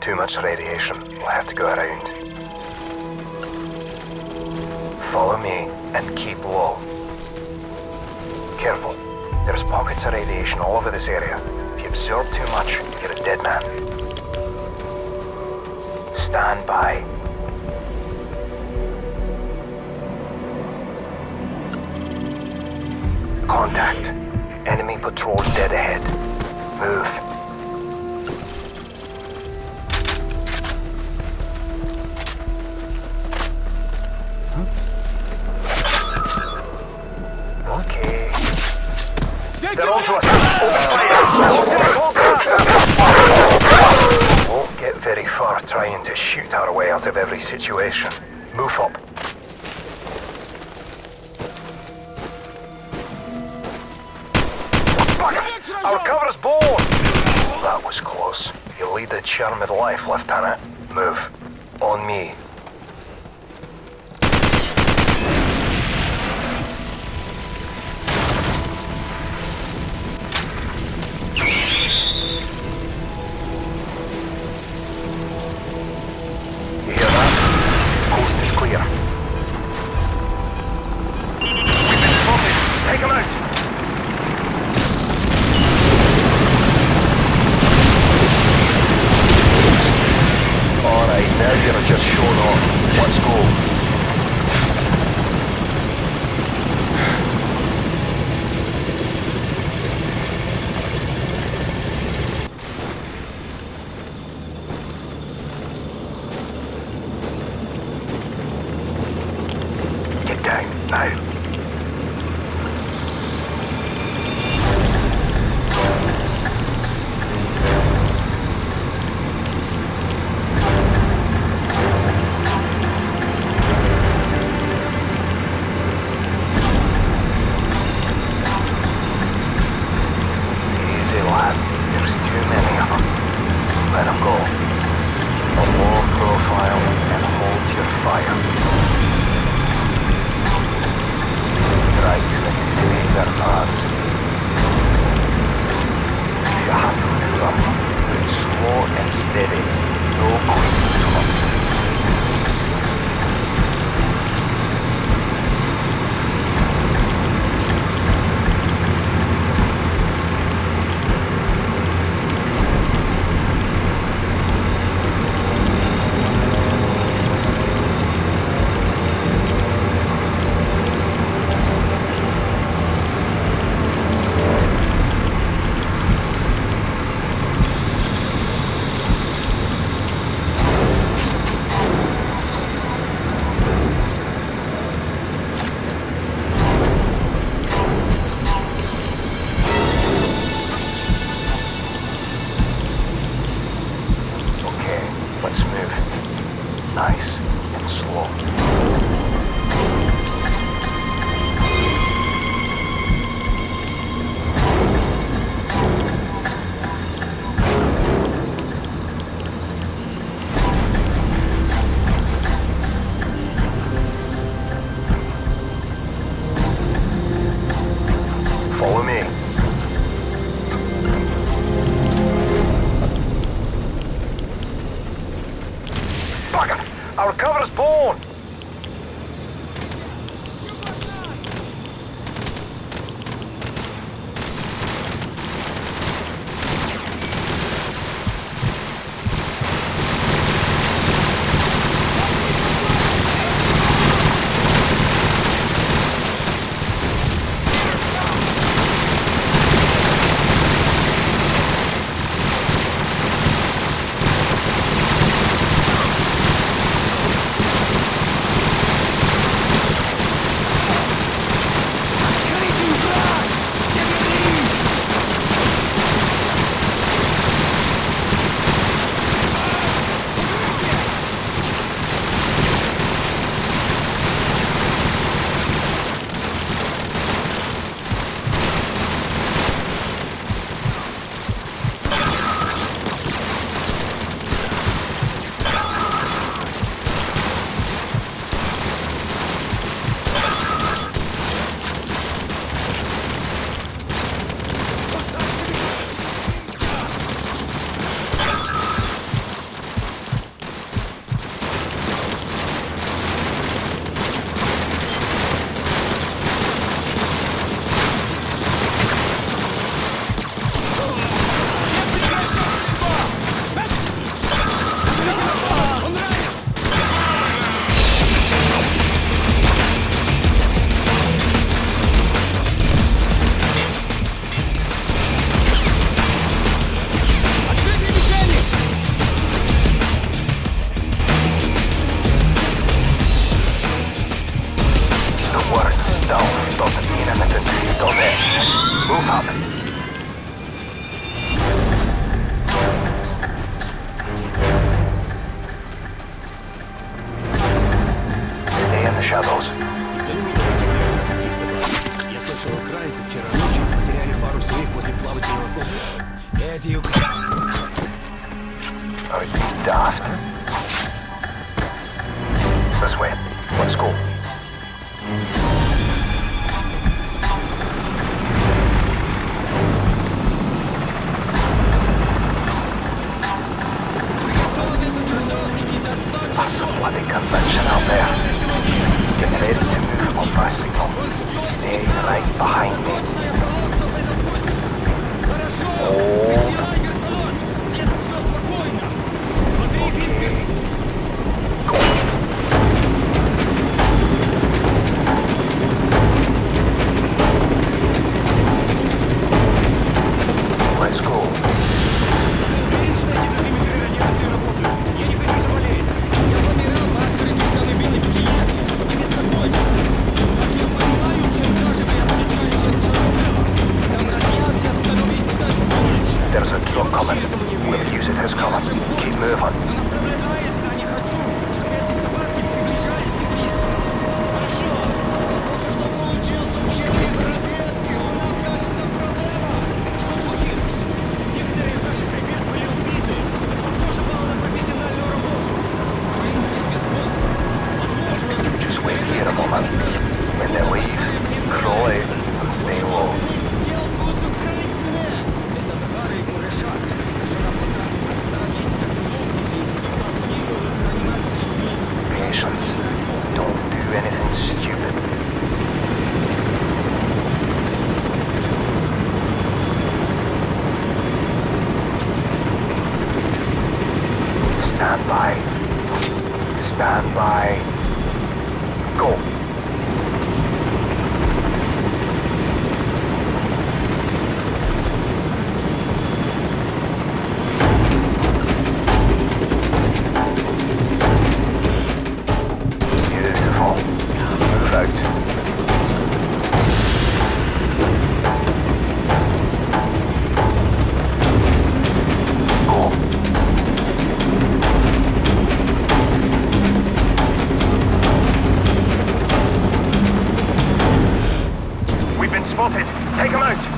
Too much radiation. We'll have to go around. Follow me and keep low. Careful. There's pockets of radiation all over this area. If you absorb too much, you're a dead man. Stand by. Contact. Enemy patrol dead ahead. Move. Okay. They're onto us. Won't get very far trying to shoot our way out of every situation. Move up. Our cover's blown! That was close. You'll lead the charmed life, Lieutenant. Move. On me. You hear that? Coast is clear. We've been spotted. Take him out! Now you're just showing off. Let's go. Get down, now. There's too many of them. Let them go. A low profile and hold your fire. Try to anticipate their paths. You have to maneuver. Move slow and steady. No quick cuts. Let's move. Nice and slow. Follow me. Our cover's blown! Move up. Stay in the shadows. Я слышал, украинцы вчера ночью потеряли пару своих возле плавательного комплекса. Эти Are you daft? This way. Let's go. That's some bloody convention out there. Get ready to move on my signal. Stay right behind me. Let's go. There's a truck coming. We'll use it as cover. Keep moving. Just wait here a moment. When they leave, crawl out and stay low. Patience. Don't do anything stupid. Stand by. Stand by. Go. Beautiful. Move out. Go. We've been spotted. Take them out.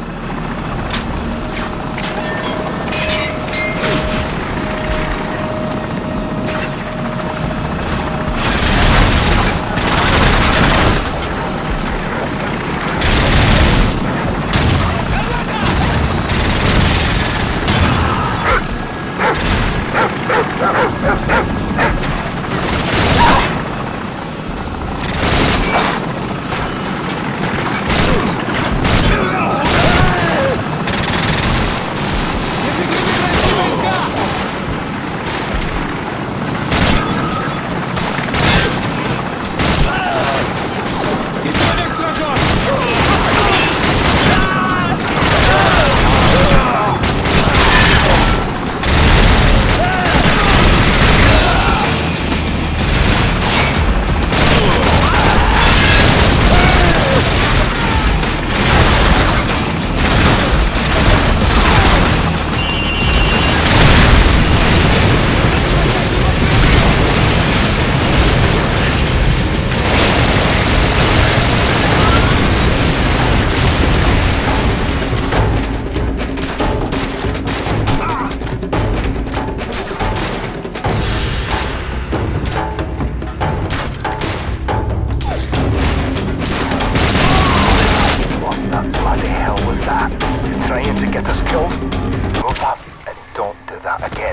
Trying to get us killed? Move up and don't do that again.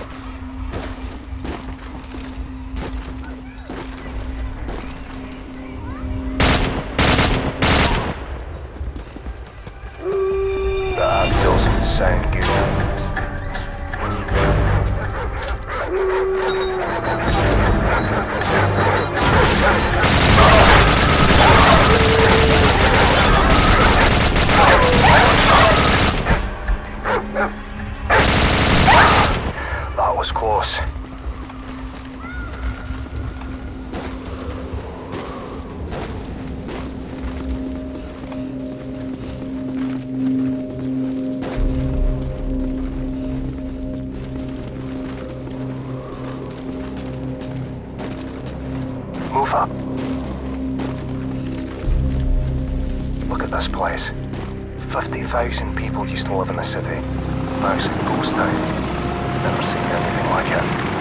That doesn't sound good. That was close. 50,000 people used to live in the city. Now it's a ghost town. Never seen anything like it.